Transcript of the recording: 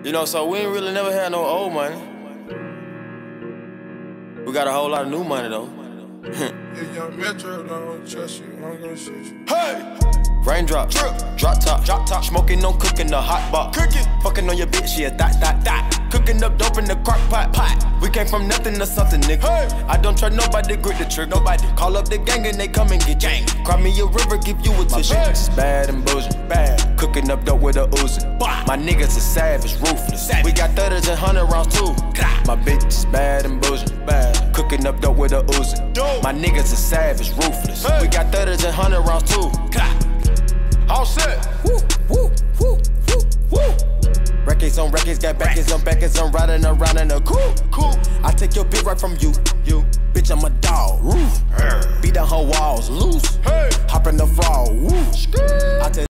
You know, so we ain't really never had no old money. We got a whole lot of new money though. If young Metro don't trust you, I'm gonna shoot you. Hey! Raindrop, drop top, smoking, no cooking, the hot box. Fucking on your bitch, yeah, that. Cooking up dope in the crock pot. We came from nothing to something, nigga. Hey. I don't try nobody, grip the trick. Nobody call up the gang and they come and get gang. Cry me a river, give you a tissue. My bitch is bad and boujee, bad. Cooking up dope with a Uzi. My niggas are savage, ruthless. We got 30s and 100 rounds too. My bitch is bad and boujee, bad. Cooking up dope with a Uzi. My niggas are savage, ruthless. We got 30s and 100 rounds too. All set. Woo, woo, woo, woo, woo. Records on records, got backers on backers. I'm riding around in a cool. I take your bitch right from you. Bitch, I'm a dog. Beat down her walls loose. Hop in the fall. Woo. I take